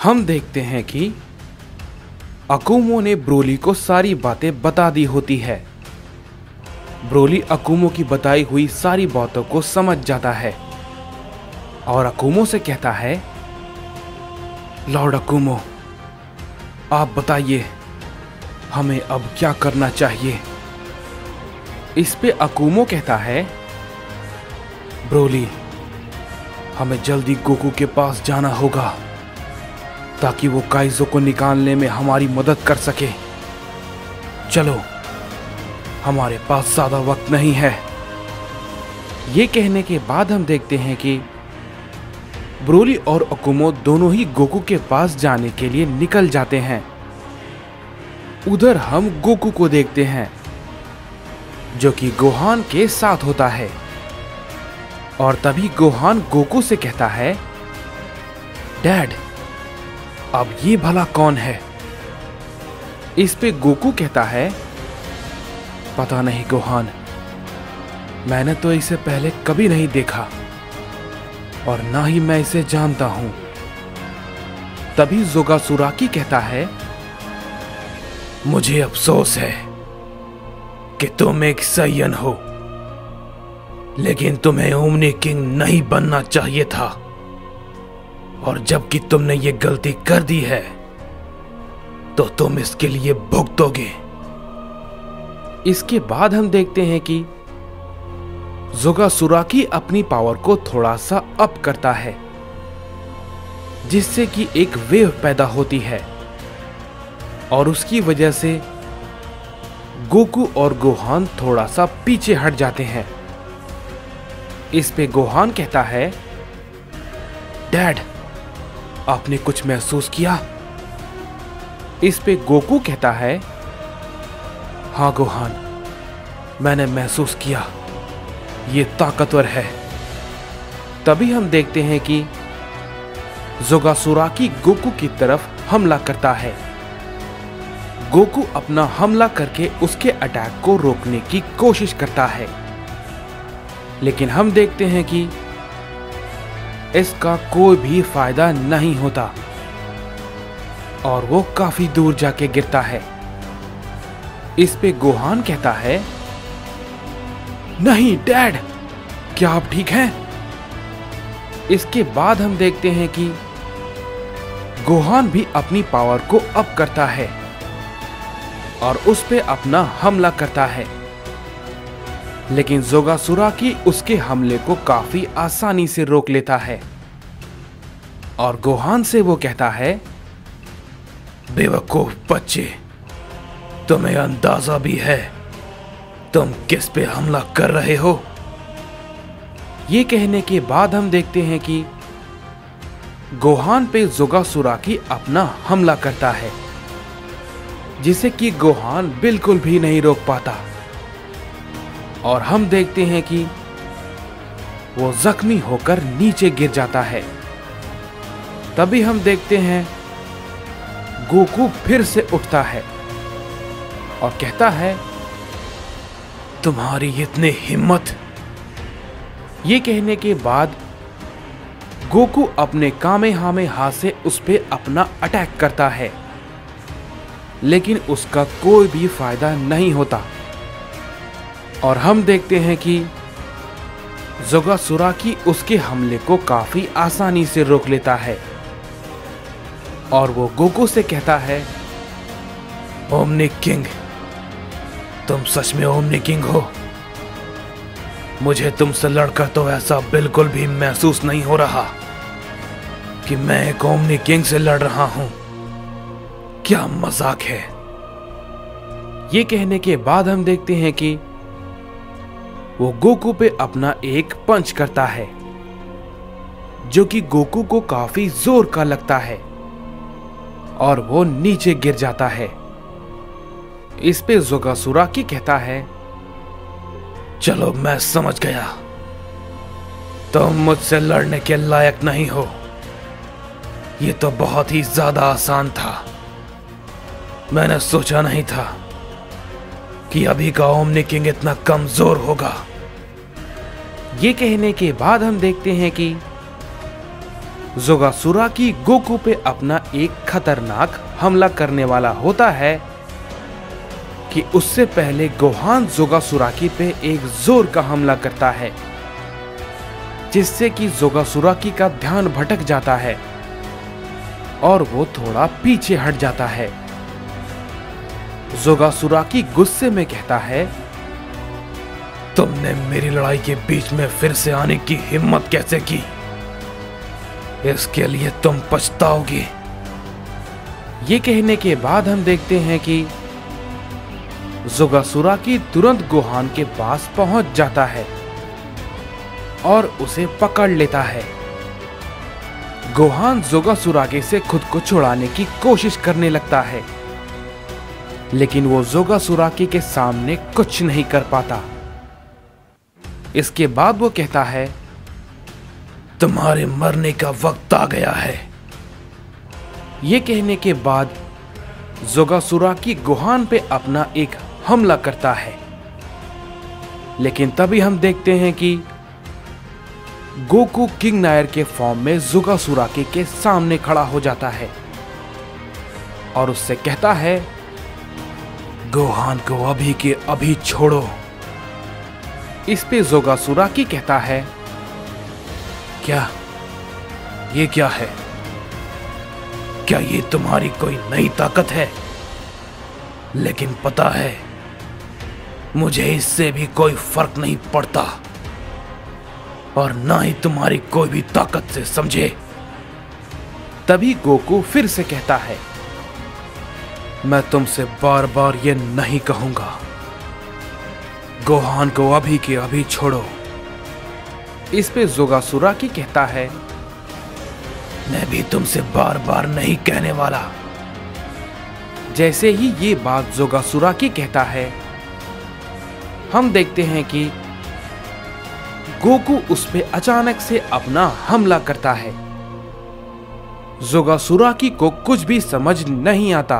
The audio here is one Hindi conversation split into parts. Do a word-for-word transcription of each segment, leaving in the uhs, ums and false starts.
हम देखते हैं कि अकुमो ने ब्रोली को सारी बातें बता दी होती है। ब्रोली अकुमो की बताई हुई सारी बातों को समझ जाता है और अकुमो से कहता है, लॉर्ड अकुमो, आप बताइए हमें अब क्या करना चाहिए। इस पे अकुमो कहता है, ब्रोली, हमें जल्दी गोकू के पास जाना होगा ताकि वो काइजो को निकालने में हमारी मदद कर सके। चलो, हमारे पास ज्यादा वक्त नहीं है। ये कहने के बाद हम देखते हैं कि ब्रोली और अकुमो दोनों ही गोकू के पास जाने के लिए निकल जाते हैं। उधर हम गोकू को देखते हैं जो कि गोहान के साथ होता है और तभी गोहान गोकू से कहता है, डैड, अब ये भला कौन है। इस पे गोकू कहता है, पता नहीं गोहान, मैंने तो इसे पहले कभी नहीं देखा और ना ही मैं इसे जानता हूं। तभी जोगासुराकी कहता है, मुझे अफसोस है कि तुम एक सैयन हो, लेकिन तुम्हें ओमनी किंग नहीं बनना चाहिए था और जबकि तुमने ये गलती कर दी है तो तुम इसके लिए भुगतोगे। इसके बाद हम देखते हैं कि जोगासुराकी अपनी पावर को थोड़ा सा अप करता है जिससे कि एक वेव पैदा होती है और उसकी वजह से गोकू और गोहान थोड़ा सा पीछे हट जाते हैं। इस पे गोहान कहता है, डैड, आपने कुछ महसूस किया। इस पे गोकू कहता है, हाँ गोहान, मैंने महसूस किया, ये ताकतवर है। तभी हम देखते हैं कि जोगासुराकी गोकू की तरफ हमला करता है। गोकू अपना हमला करके उसके अटैक को रोकने की कोशिश करता है, लेकिन हम देखते हैं कि इसका कोई भी फायदा नहीं होता और वो काफी दूर जाके गिरता है। इस पे गोहान कहता है, नहीं डैड, क्या आप ठीक हैं? इसके बाद हम देखते हैं कि गोहान भी अपनी पावर को अप करता है और उस पे अपना हमला करता है, लेकिन जोगासुराकी उसके हमले को काफी आसानी से रोक लेता है और गोहान से वो कहता है, बेवकूफ बच्चे, तुम्हें अंदाजा भी है तुम किस पे हमला कर रहे हो। ये कहने के बाद हम देखते हैं कि गोहान पे जोगासुराकी अपना हमला करता है जिसे कि गोहान बिल्कुल भी नहीं रोक पाता और हम देखते हैं कि वो जख्मी होकर नीचे गिर जाता है। तभी हम देखते हैं गोकू फिर से उठता है और कहता है, तुम्हारी इतनी हिम्मत। ये कहने के बाद गोकू अपने कामेहामेहा से उस पे अपना अटैक करता है, लेकिन उसका कोई भी फायदा नहीं होता और हम देखते हैं कि जोगासुराकी उसके हमले को काफी आसानी से रोक लेता है और वो गोकू से कहता है, ओमनी किंग, तुम सच में ओमनी किंग हो? मुझे तुमसे लड़कर तो ऐसा बिल्कुल भी महसूस नहीं हो रहा कि मैं एक ओमनी किंग से लड़ रहा हूं। क्या मजाक है। ये कहने के बाद हम देखते हैं कि वो गोकू पे अपना एक पंच करता है जो कि गोकू को काफी जोर का लगता है और वो नीचे गिर जाता है। इस पे जोगासुराकी कहता है, चलो मैं समझ गया, तुम मुझसे लड़ने के लायक नहीं हो। ये तो बहुत ही ज्यादा आसान था। मैंने सोचा नहीं था कि अभी का ओमनी किंग इतना कमजोर होगा। ये कहने के बाद हम देखते हैं कि जोगासुराकी गोकू पे अपना एक खतरनाक हमला करने वाला होता है कि उससे पहले गोहान जोगासुराकी पे एक जोर का हमला करता है, जिससे कि जोगासुराकी का ध्यान भटक जाता है और वो थोड़ा पीछे हट जाता है। जोगासुराकी गुस्से में कहता है, तुमने मेरी लड़ाई के बीच में फिर से आने की हिम्मत कैसे की? इसके लिए तुम पछताओगे। ये कहने के बाद हम देखते हैं कि जोगासुराकी तुरंत गोहान के पास पहुंच जाता है और उसे पकड़ लेता है। गोहान जोगासुराकी से खुद को छुड़ाने की कोशिश करने लगता है, लेकिन वो जोगासुराकी के सामने कुछ नहीं कर पाता। इसके बाद वो कहता है, तुम्हारे मरने का वक्त आ गया है। ये कहने के बाद जोगासुराकी गोहान पे अपना एक हमला करता है, लेकिन तभी हम देखते हैं कि गोकू किंग नायर के फॉर्म में जोगासुराकी के सामने खड़ा हो जाता है और उससे कहता है, गोहान को अभी के अभी छोड़ो। इस पे जोगासुराकी कहता है, क्या ये क्या है? क्या ये तुम्हारी कोई नई ताकत है? लेकिन पता है, मुझे इससे भी कोई फर्क नहीं पड़ता और ना ही तुम्हारी कोई भी ताकत से, समझे? तभी गोकू फिर से कहता है, मैं तुमसे बार बार ये नहीं कहूंगा। गोहान को अभी के अभी छोड़ो। इस पे जोगासुराकी कहता है, मैं भी तुमसे बार बार नहीं कहने वाला। जैसे ही ये बात जोगासुराकी कहता है, हम देखते हैं कि गोकू उस पे अचानक से अपना हमला करता है। जोगासुराकी को कुछ भी समझ नहीं आता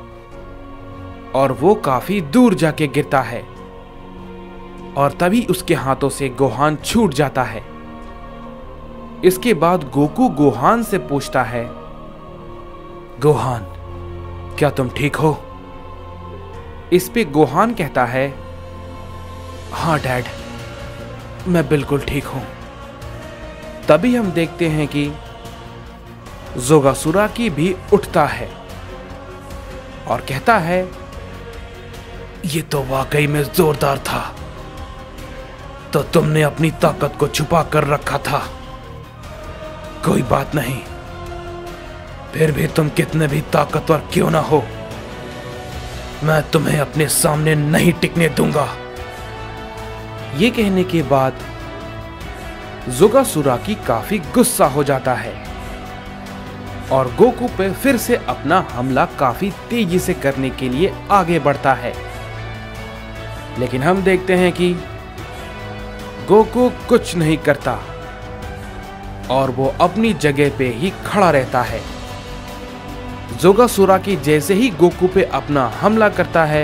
और वो काफी दूर जाके गिरता है और तभी उसके हाथों से गोहान छूट जाता है। इसके बाद गोकू गोहान से पूछता है, गोहान, क्या तुम ठीक हो? इस पे गोहान कहता है, हाँ डैड, मैं बिल्कुल ठीक हूं। तभी हम देखते हैं कि जोगासुराकी भी उठता है और कहता है, ये तो वाकई में जोरदार था। तो तुमने अपनी ताकत को छुपा कर रखा था। कोई बात नहीं, फिर भी तुम कितने भी ताकतवर क्यों ना हो, मैं तुम्हें अपने सामने नहीं टिकने दूंगा। ये कहने के बाद जोगासुराकी काफी गुस्सा हो जाता है और गोकू पे फिर से अपना हमला काफी तेजी से करने के लिए आगे बढ़ता है, लेकिन हम देखते हैं कि गोकू कुछ नहीं करता और वो अपनी जगह पे ही खड़ा रहता है। जोगासुराकी जैसे ही गोकू पे अपना हमला करता है,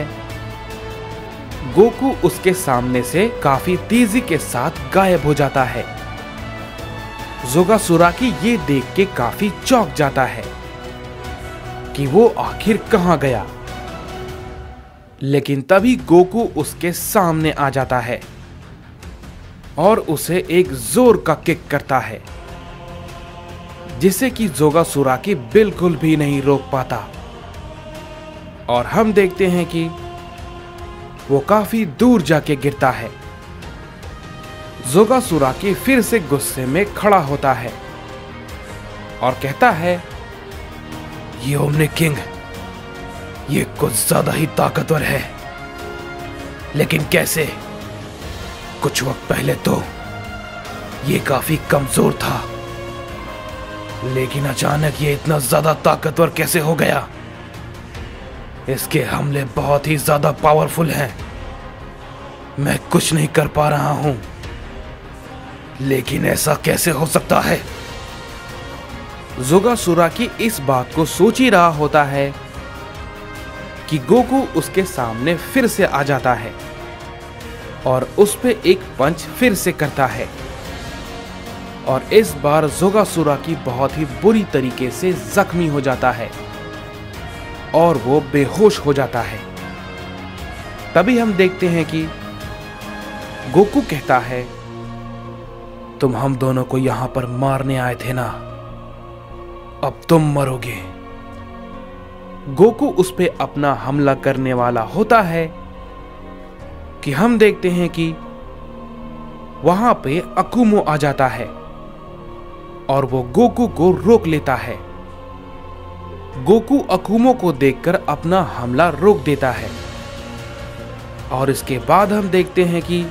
गोकू उसके सामने से काफी तेजी के साथ गायब हो जाता है। जोगासुराकी ये देख के काफी चौंक जाता है कि वो आखिर कहां गया, लेकिन तभी गोकू उसके सामने आ जाता है और उसे एक जोर का किक करता है, जिसे कि जोगासुराकी बिल्कुल भी नहीं रोक पाता और हम देखते हैं कि वो काफी दूर जाके गिरता है। जोगासुराकी फिर से गुस्से में खड़ा होता है और कहता है, ये ओमनी किंग, ये कुछ ज्यादा ही ताकतवर है। लेकिन कैसे? कुछ वक्त पहले तो ये काफी कमजोर था, लेकिन अचानक ये इतना ज्यादा ताकतवर कैसे हो गया? इसके हमले बहुत ही ज्यादा पावरफुल हैं। मैं कुछ नहीं कर पा रहा हूं, लेकिन ऐसा कैसे हो सकता है? जोगासुराकी इस बात को सोच ही रहा होता है कि गोकू उसके सामने फिर से आ जाता है और उस पे एक पंच फिर से करता है, और इस बार जोगासुरा बहुत ही बुरी तरीके से जख्मी हो जाता है और वो बेहोश हो जाता है। तभी हम देखते हैं कि गोकू कहता है, तुम हम दोनों को यहां पर मारने आए थे ना, अब तुम मरोगे। गोकू उस पे अपना हमला करने वाला होता है कि हम देखते हैं कि वहां पे अकुमो आ जाता है और वो गोकू को रोक लेता है। गोकू अकुमो को देखकर अपना हमला रोक देता है और इसके बाद हम देखते हैं कि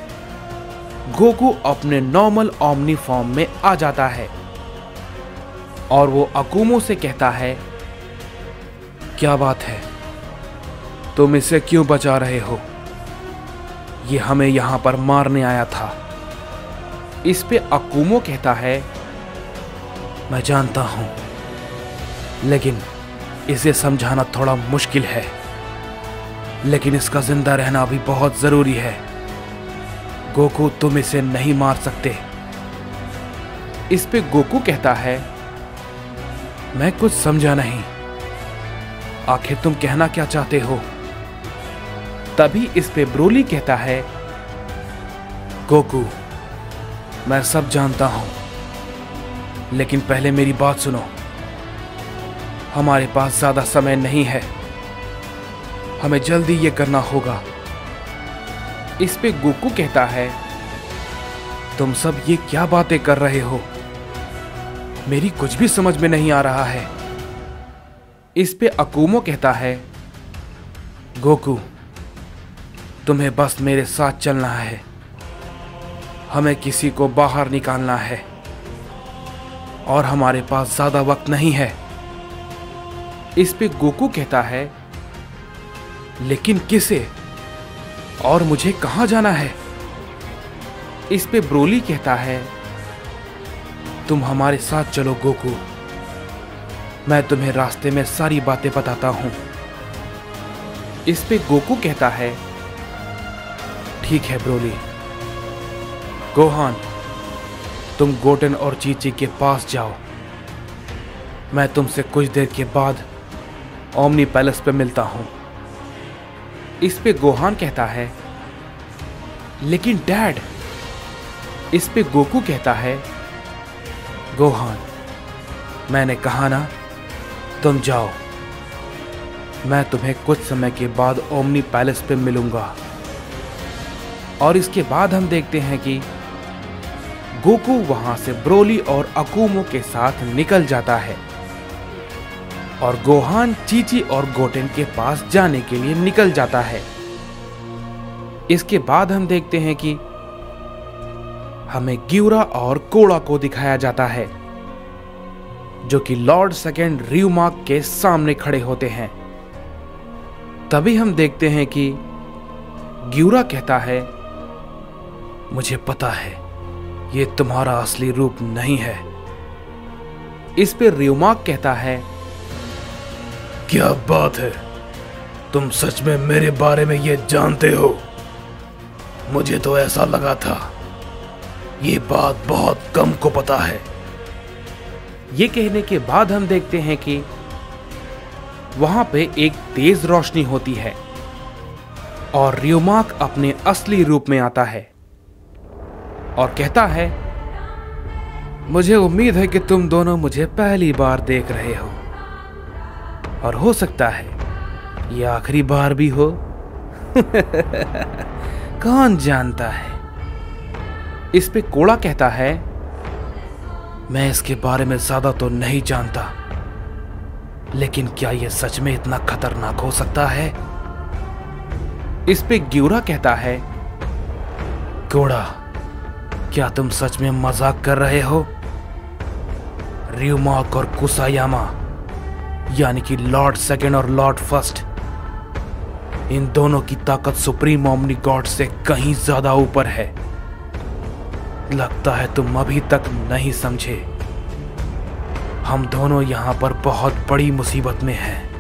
गोकू अपने नॉर्मल ओमनी फॉर्म में आ जाता है और वो अकुमो से कहता है, क्या बात है, तुम इसे क्यों बचा रहे हो? ये हमें यहां पर मारने आया था। इस पे अकुमो कहता है, मैं जानता हूं, लेकिन इसे समझाना थोड़ा मुश्किल है, लेकिन इसका जिंदा रहना भी बहुत जरूरी है। गोकू, तुम इसे नहीं मार सकते। इस पे गोकू कहता है, मैं कुछ समझा नहीं, आखिर तुम कहना क्या चाहते हो? तभी इस पे ब्रोली कहता है, गोकू, मैं सब जानता हूं, लेकिन पहले मेरी बात सुनो। हमारे पास ज्यादा समय नहीं है, हमें जल्दी ये करना होगा। इस पे गोकू कहता है, तुम सब ये क्या बातें कर रहे हो? मेरी कुछ भी समझ में नहीं आ रहा है। इस पे अकुमो कहता है, गोकू, तुम्हें बस मेरे साथ चलना है, हमें किसी को बाहर निकालना है और हमारे पास ज्यादा वक्त नहीं है। इस पे गोकू कहता है, लेकिन किसे और मुझे कहां जाना है? इस पे ब्रोली कहता है, तुम हमारे साथ चलो गोकू, मैं तुम्हें रास्ते में सारी बातें बताता हूं। इस पे गोकू कहता है, ठीक है ब्रोली। गोहान, तुम गोटेन और चीची के पास जाओ, मैं तुमसे कुछ देर के बाद ओमनी पैलेस पे मिलता हूं। इस पे गोहान कहता है, लेकिन डैड। इस पे गोकू कहता है, गोहान, मैंने कहा ना, तुम जाओ, मैं तुम्हें कुछ समय के बाद ओमनी पैलेस पे मिलूंगा। और इसके बाद हम देखते हैं कि गोकू वहां से ब्रोली और अकुमो के साथ निकल जाता है और गोहान चीची और गोटेन के पास जाने के लिए निकल जाता है। इसके बाद हम देखते हैं कि हमें ग्यूरा और कोड़ा को दिखाया जाता है, जो कि लॉर्ड सेकेंड रियुमाक के सामने खड़े होते हैं। तभी हम देखते हैं कि ग्यूरा कहता है, मुझे पता है ये तुम्हारा असली रूप नहीं है। इस पे रियुमाक कहता है, क्या बात है, तुम सच में मेरे बारे में ये जानते हो? मुझे तो ऐसा लगा था, ये बात बहुत कम को पता है। ये कहने के बाद हम देखते हैं कि वहां पे एक तेज रोशनी होती है और रियुमाक अपने असली रूप में आता है और कहता है, मुझे उम्मीद है कि तुम दोनों मुझे पहली बार देख रहे हो और हो सकता है ये आखिरी बार भी हो। कौन जानता है। इस पे कोड़ा कहता है, मैं इसके बारे में ज्यादा तो नहीं जानता, लेकिन क्या यह सच में इतना खतरनाक हो सकता है? इस पे ग्यूरा कहता है, कोड़ा, क्या तुम सच में मजाक कर रहे हो? रियुमाक और कुसायामा, यानी कि लॉर्ड सेकेंड और लॉर्ड फर्स्ट, इन दोनों की ताकत सुप्रीम ओमनी गॉड से कहीं ज्यादा ऊपर है। लगता है तुम अभी तक नहीं समझे। हम दोनों यहां पर बहुत बड़ी मुसीबत में हैं।